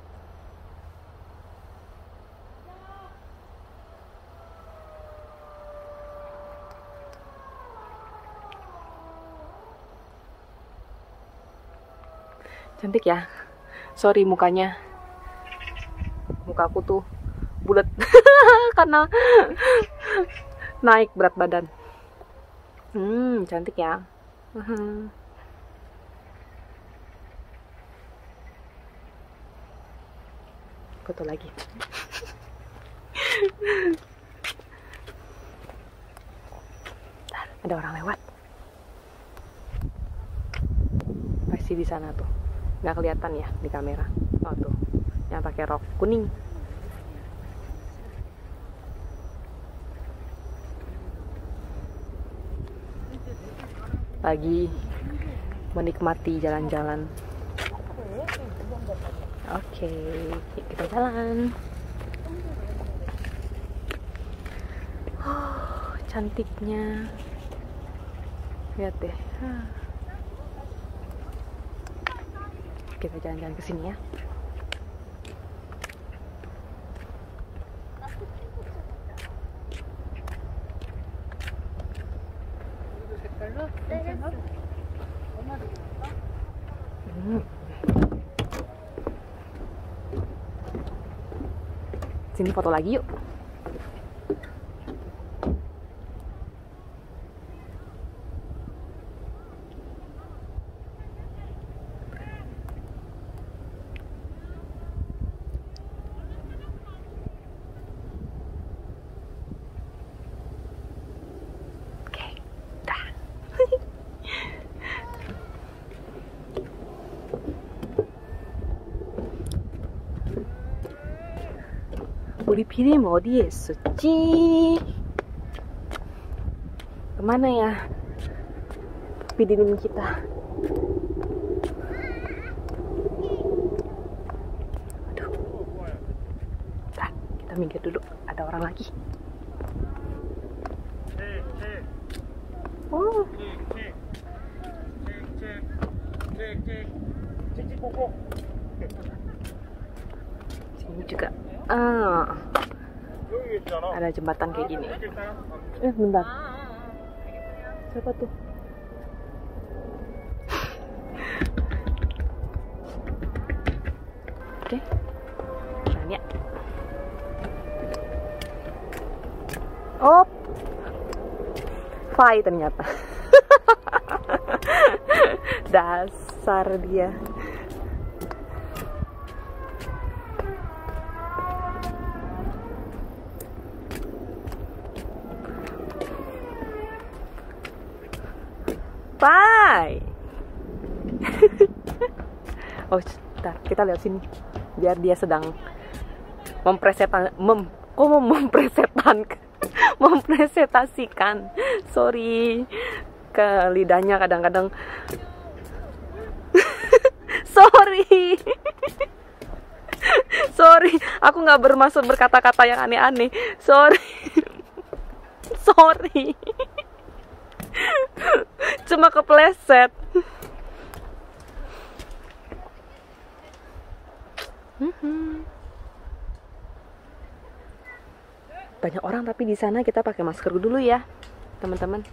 Cantik ya. Sorry mukanya. Mukaku tuh bulat karena naik berat badan. Hmm, cantik ya. Uh-huh. Foto lagi. Ada orang lewat. Pasti di sana tuh. Nggak kelihatan ya di kamera. Oh tuh, yang pakai rok kuning. Lagi menikmati jalan-jalan. Oke, yuk kita jalan. Oh, cantiknya. Lihat deh. Kita jalan-jalan ke sini ya. Hmm. Sini foto lagi yuk. Oke, dah. 우리 비님 어디에 있었지? Kemana ya bidim kita? Aduh. Kita minggir dulu, ada orang lagi. Cek, cek, Oh, cek, cek, cek, cek, cek, cek, cek, cek, koko. sini juga. Ah, 여기 있잖아. ada jembatan kayak gini. 여기 있잖아. Eh, bentar. Siapa tuh? Oke, tanya. Oh, Fai ternyata. Dasar dia. Fai. Oh, bentar, kita lihat sini. Biar dia sedang mempresetan mem kok mau mempresetan mempresentasikan. Sorry, ke lidahnya kadang-kadang. Sorry. Sorry, aku nggak bermaksud berkata-kata yang aneh-aneh. Sorry. Sorry. Cuma kepleset. Banyak orang tapi di sana kita pakai masker dulu ya, teman-teman.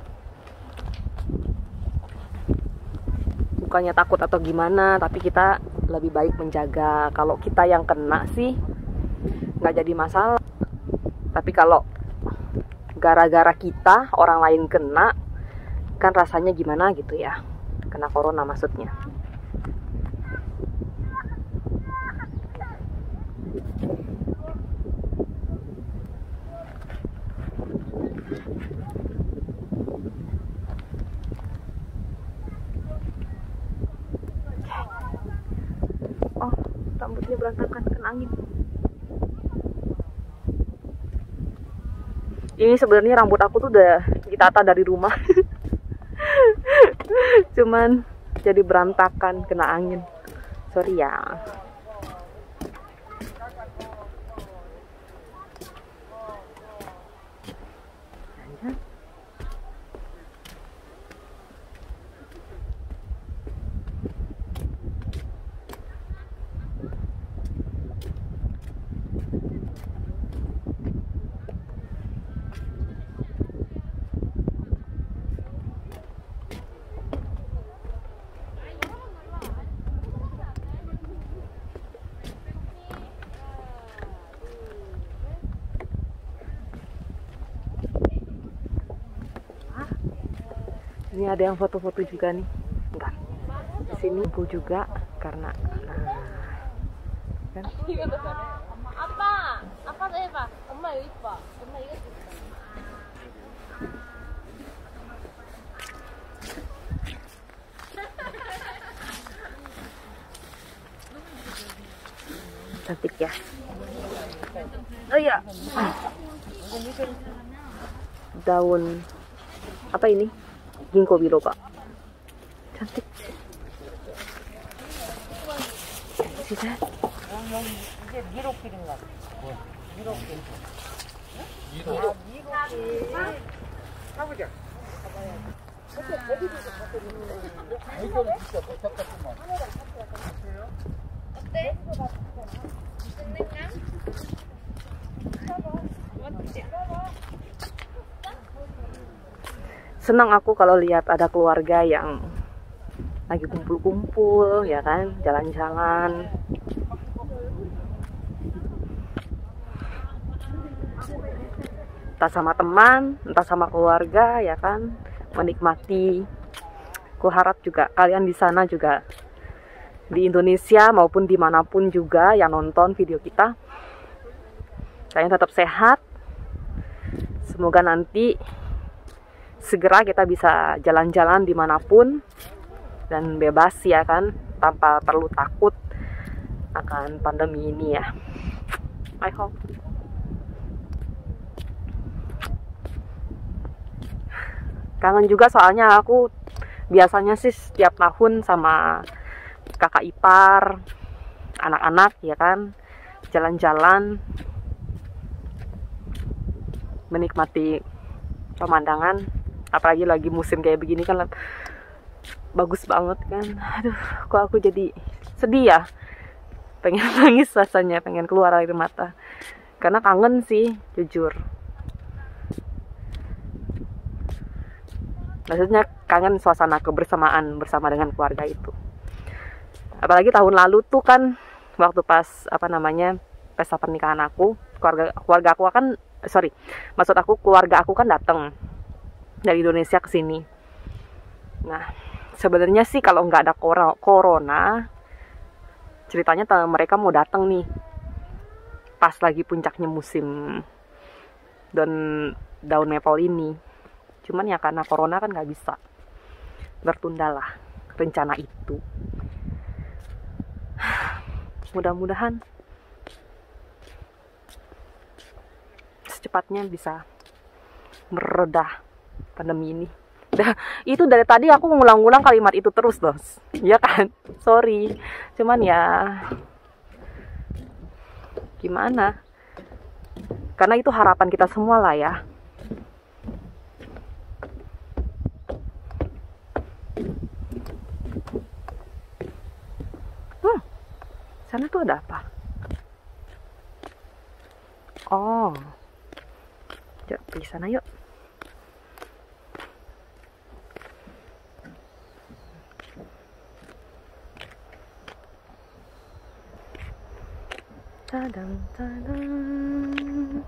Bukannya takut atau gimana, tapi kita lebih baik menjaga. Kalau kita yang kena sih nggak jadi masalah. Tapi kalau gara-gara kita orang lain kena, kan rasanya gimana gitu ya, kena corona maksudnya. Oh, rambutnya berantakan kena angin. Ini sebenarnya rambut aku tuh udah ditata dari rumah. Cuman jadi berantakan kena angin. Sorry ya. Ini ada yang foto-foto juga nih. Enggak. Di sini bu juga karena nah, kan? 아빠, 아빠도 해봐. 엄마 이거 이뻐. 엄마 이거 이뻐. Cantik ya. Oh iya. Daun apa ini? Ginkgo biloba. Cantik. Sih, 이게 미로길인가? 미로길. 이도. 가보자. 어때? 끝냈냐? senang aku kalau lihat ada keluarga yang lagi kumpul-kumpul, ya kan, jalan-jalan. Entah sama teman, entah sama keluarga, ya kan, menikmati. Ku harap juga kalian di sana juga, di Indonesia maupun dimanapun juga yang nonton video kita, kalian tetap sehat. Semoga nanti segera kita bisa jalan-jalan dimanapun dan bebas, ya kan, tanpa perlu takut akan pandemi ini ya. I hope. Kangen juga soalnya aku biasanya sih setiap tahun sama kakak ipar, anak-anak, ya kan, jalan-jalan menikmati pemandangan, apalagi lagi musim kayak begini kan bagus banget kan. Aduh, kok aku jadi sedih ya, pengen nangis rasanya, pengen keluar air mata karena kangen sih jujur. Maksudnya kangen suasana kebersamaan bersama dengan keluarga itu. Apalagi tahun lalu tuh kan waktu pas apa namanya pesta pernikahan aku, keluarga keluarga aku akan sorry maksud aku keluarga aku kan datang dari Indonesia ke sini. Nah sebenarnya sih kalau nggak ada corona, ceritanya mereka mau datang nih pas lagi puncaknya musim dan daun maple ini. Cuman ya karena corona kan nggak bisa, bertundalah rencana itu. Mudah-mudahan secepatnya bisa meredah pandemi ini. Dah, itu dari tadi aku ngulang-ngulang kalimat itu terus, Bos. Ya kan? Sorry. Cuman ya gimana? Karena itu harapan kita semua lah ya. Hmm, sana tuh ada apa? Oh, yuk pergi sana yuk. Tadam, tadam.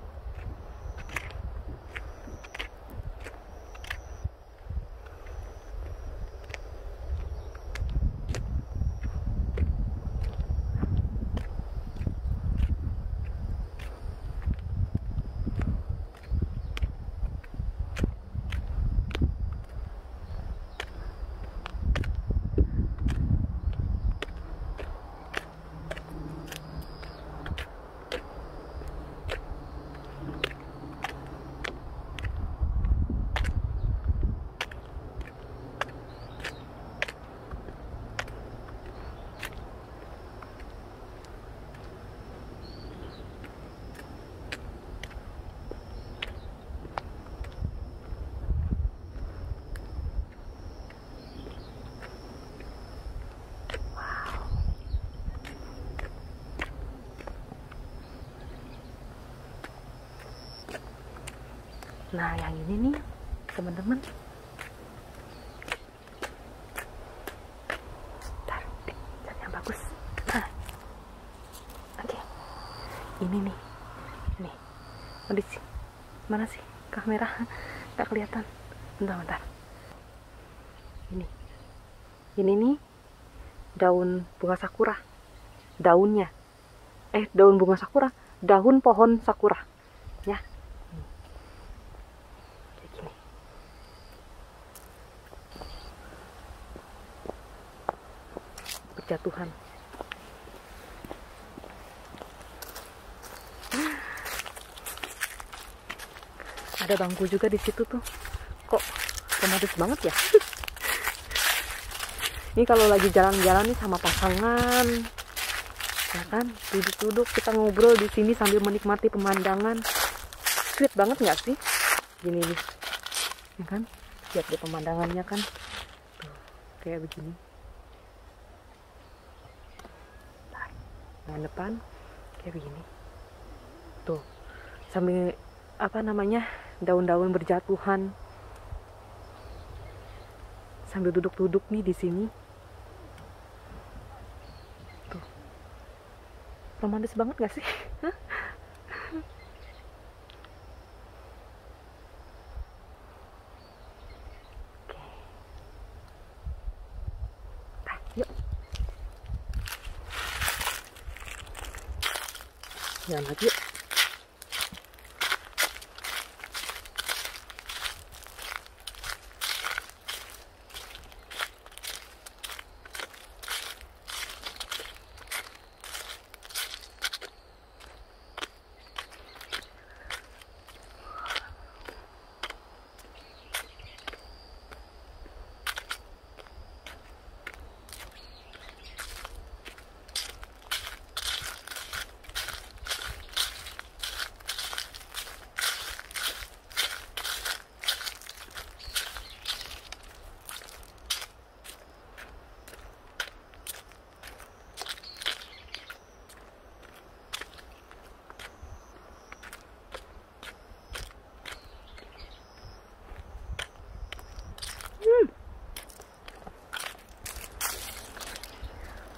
Nah, yang ini nih, teman-teman. Bentar, cari yang bagus. Nah, oke. Okay. Ini nih, nih. Oh, di sini. Mana sih kamera? Nggak kelihatan. Bentar, bentar. Ini, ini nih daun bunga sakura. Daunnya, eh daun bunga sakura, daun pohon sakura, ya. Berjatuhan. Ada bangku juga di situ tuh. Kok romantis banget ya? Ini kalau lagi jalan-jalan nih sama pasangan, ya kan, duduk-duduk kita ngobrol di sini sambil menikmati pemandangan, sweet banget nggak sih? Gini nih, ya kan? Lihat deh pemandangannya kan, tuh kayak begini. Nah, depan kayak begini tuh sambil apa namanya daun-daun berjatuhan sambil duduk-duduk nih di sini tuh, romantis banget gak sih? Oke, nah, yuk. Jalan lagi yuk.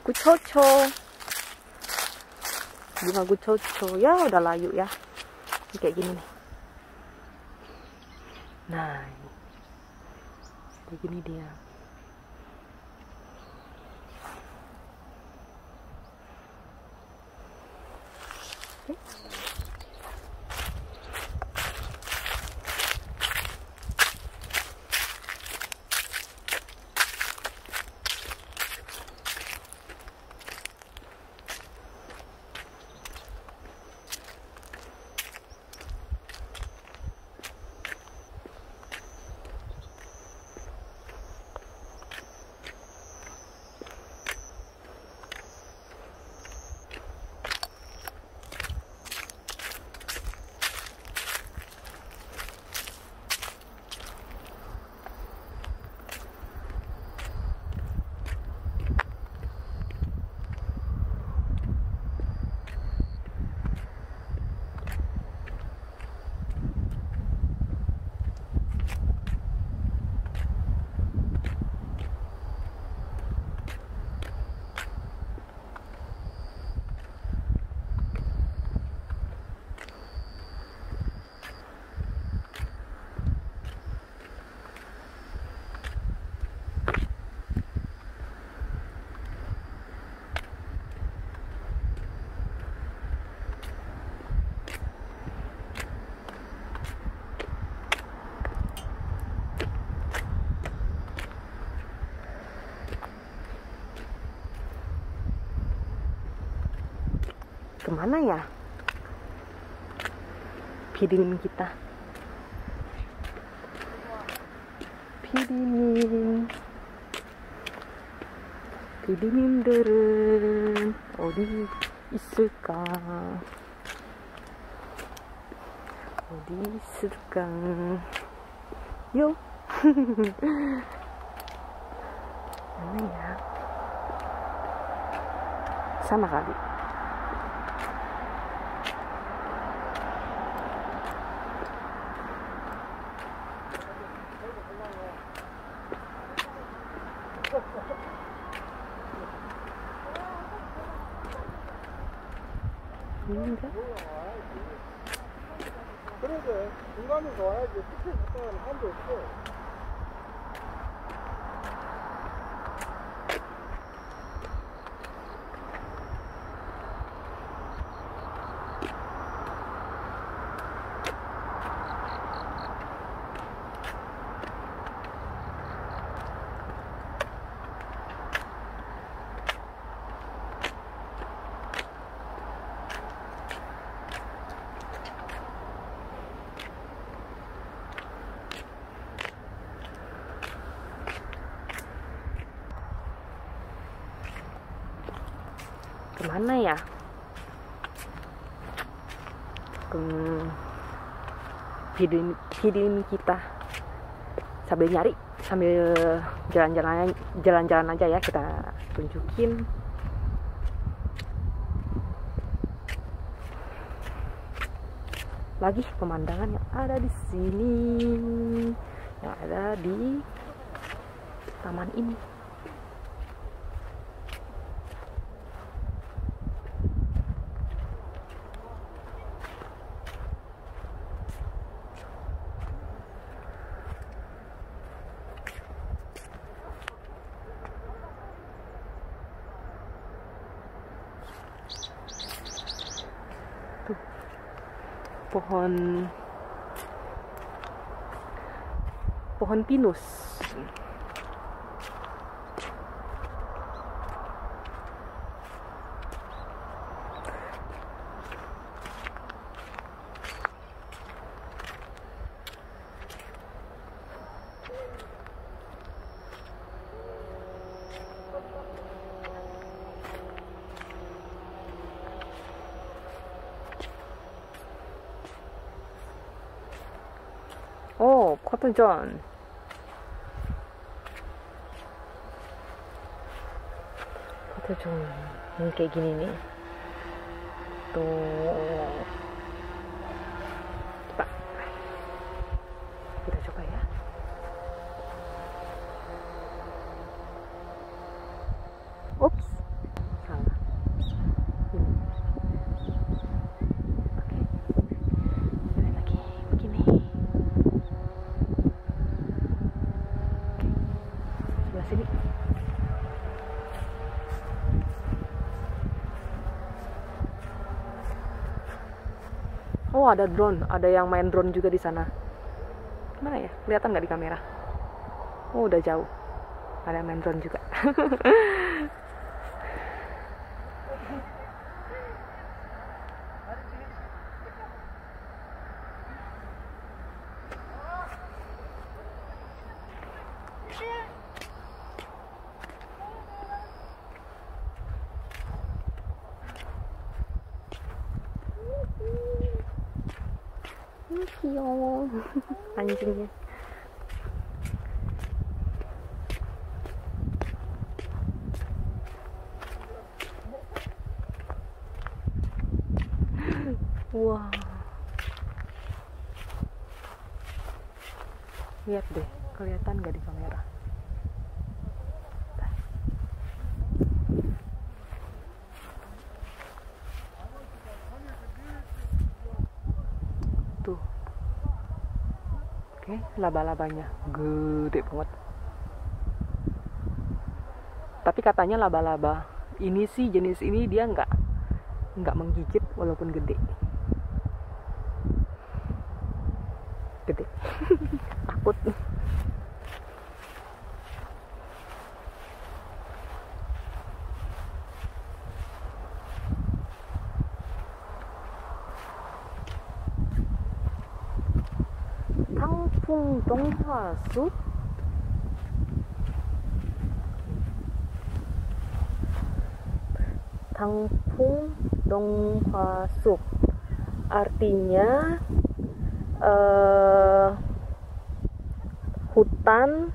gucoco. Bunga gucoco. Ya udah layu ya. Ini kayak gini nih. Nah, ini. Kayak gini dia. Oke. Kemana ya pidimin kita? Pidimin, pidimin deren, 어디 있을까? 어디 있을까? 요. Mana ya? Sana kali. 있는데? 그러게 중간에서 와야지. 끝에 갔다 가는 한도 없어. Kemana ya? Hmm, videoin, videoin kita sambil nyari, sambil jalan-jalan, jalan-jalan aja ya, kita tunjukin. Lagi pemandangan yang ada di sini, yang ada di taman ini. Tuh, pohon pohon pinus. Oh, Cotton John. Cotton John. Ini kayak gini nih. Tuh. Coba. Kita coba ya. Ups. sini. Oh, ada drone, ada yang main drone juga di sana. Mana ya? Kelihatan nggak di kamera? Oh, udah jauh. Ada yang main drone juga. Yo, anjingnya. Wah, lihat deh, kelihatan nggak di kamera? Tuh. Oke, laba-labanya gede banget. Tapi katanya laba-laba ini sih, jenis ini dia nggak nggak menggigit walaupun gede. Gede. Takut. Tangpung Donghua Sup. Tangpung Donghua Sup artinya uh, hutan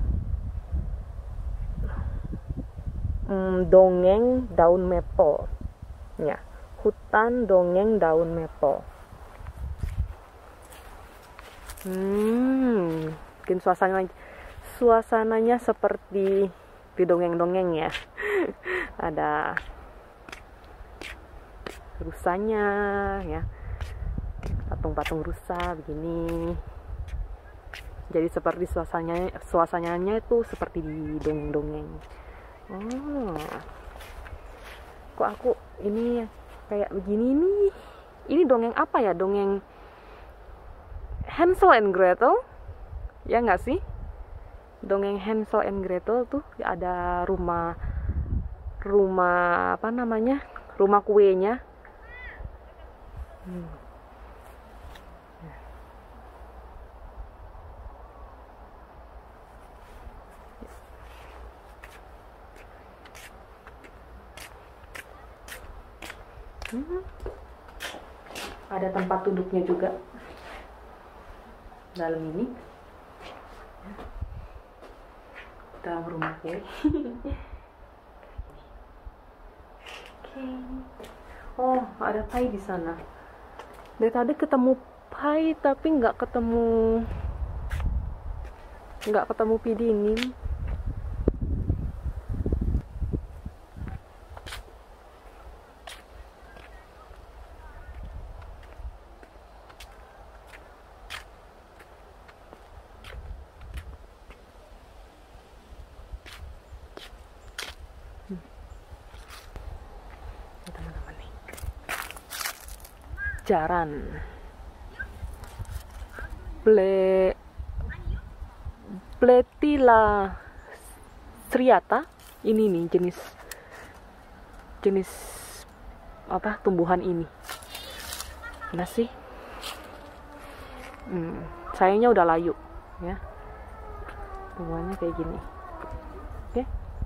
um, dongeng daun maple. Ya, hutan dongeng daun maple. Hmm, mungkin suasananya suasananya seperti di dongeng-dongeng ya. Ada rusanya ya, patung-patung rusa begini. Jadi seperti suasananya suasananya itu seperti di dongeng-dongeng. Oh, kok aku ini kayak begini nih? Ini dongeng apa ya? Dongeng Hansel and Gretel, ya nggak sih? Dongeng Hansel and Gretel tuh ada rumah, rumah apa namanya? Rumah kuenya. Hmm. Hmm. Ada tempat duduknya juga dalam ini, dalam rumah kue. Oke. Oh, ada pai di sana. Dari tadi ketemu pai tapi nggak ketemu nggak ketemu pidinin. Teman-teman nih, jaran ble Bletila striata ini nih jenis jenis apa tumbuhan ini. Mana sih? Hmm, sayangnya udah layu ya. Tumbuhannya kayak gini. Oke.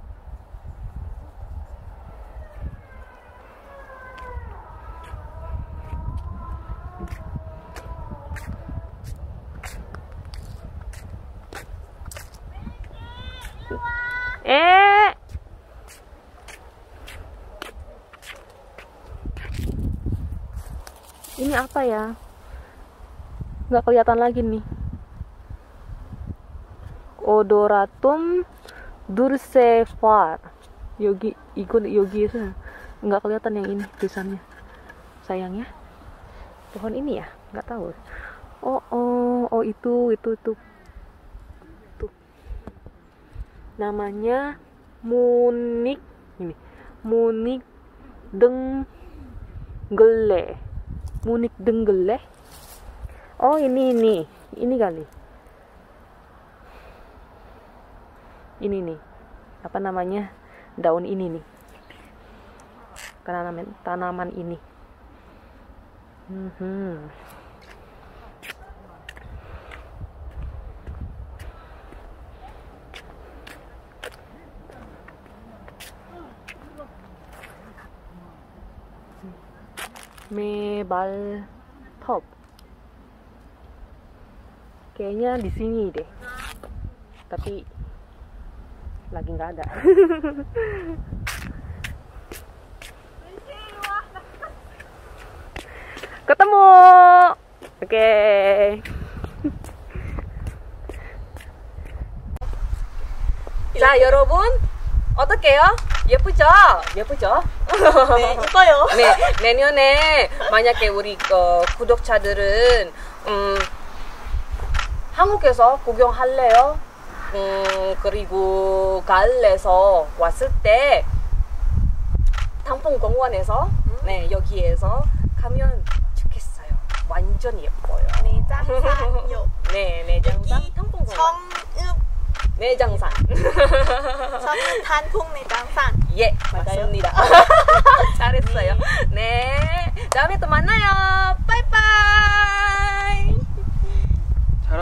Eh, ini apa ya? Nggak kelihatan lagi nih. Odoratum Durcephar. Yogi, ikut Yogi itu nggak kelihatan yang ini tulisannya. Sayangnya. Pohon ini ya? Nggak tahu. Oh, oh, oh itu, itu, itu. Tuh. namanya Munich ini. Munich Denggele. Munich Denggele. Oh, ini ini. Ini kali. Ini nih. Apa namanya? Daun ini nih. Tanaman tanaman ini. Hmm. Mebaltop. Kayaknya di sini deh. Tapi lagi nggak ada. Ketemu. Oke. Okay. 자, 여러분 어떡해요? 예쁘죠? 예쁘죠? 네, 이뻐요. 네, 내년에 만약에 우리 어, 구독자들은 음, 한국에서 구경할래요? 음, 그리고 가을에서 왔을 때 당풍공원에서 네, 여기에서 가면 좋겠어요. 완전 예뻐요. 내장산요. 네, 내장산 여기 당풍공원. 청읍 내장산. 청읍 단풍 내장산. 예, 맞습니다. 잘했어요. 네, 다음에 또 만나요.